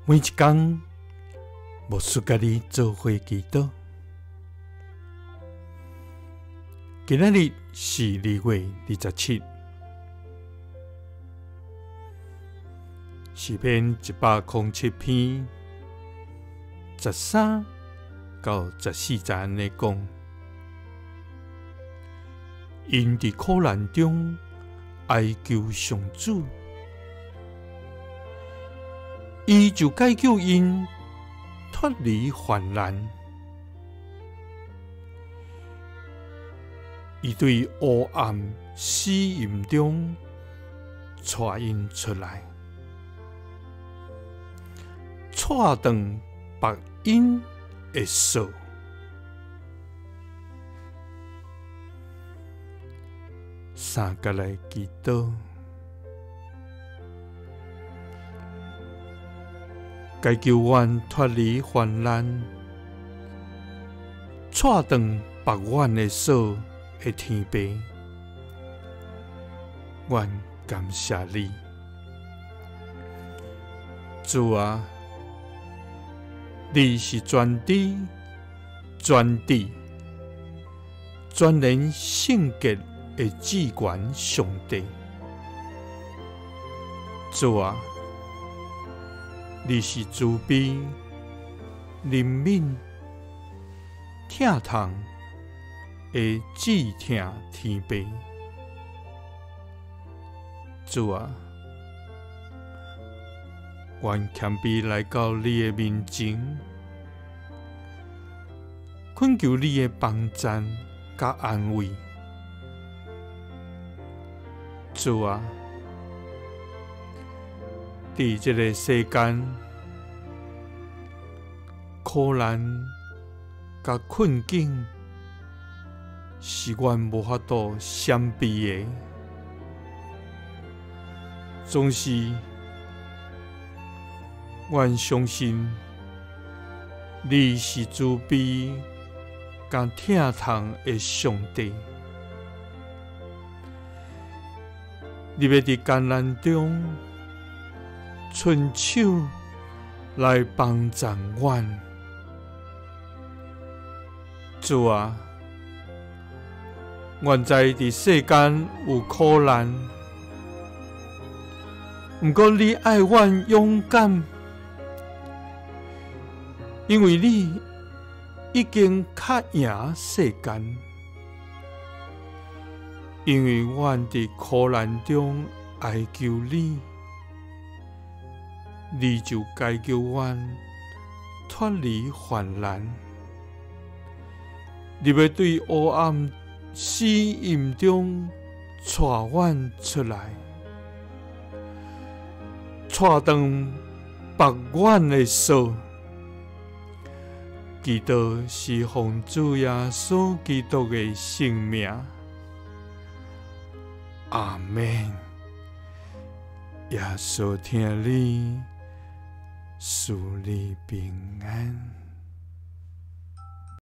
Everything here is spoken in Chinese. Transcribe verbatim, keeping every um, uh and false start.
每一天，牧师甲你做伙祈祷。今仔日是二月二十七，诗篇一百零七篇十三到十四节安尼讲：因伫苦难中哀求上主，伊就解救因脱离患难。伊对黑暗死荫中带因出来，带断白因的手。三个来祈祷，解救阮脱离患难，带断白阮的手。的天父，阮感谢你，主啊！你是全知、全知、全能圣洁的至高上帝，主啊！你是慈悲、怜悯、疼痛的至疼天父，主啊，愿谦卑来到你的面前，恳求你的帮赞甲安慰。主啊，伫这个世间，苦难甲困境，是阮无法度闪避的，总是阮相信你是慈悲甲疼痛的上帝。你要伫艰难中伸手来帮助阮，主啊！阮知伫世间有苦难，毋过你爱阮勇敢，因为你已经较赢世间。因为阮伫苦难中哀求你，你就解救阮脱离患难。你要对黑暗死荫中带阮出来，带断白阮的手。祈祷是奉主耶稣基督的圣名，阿们。耶稣听你，赐你平安。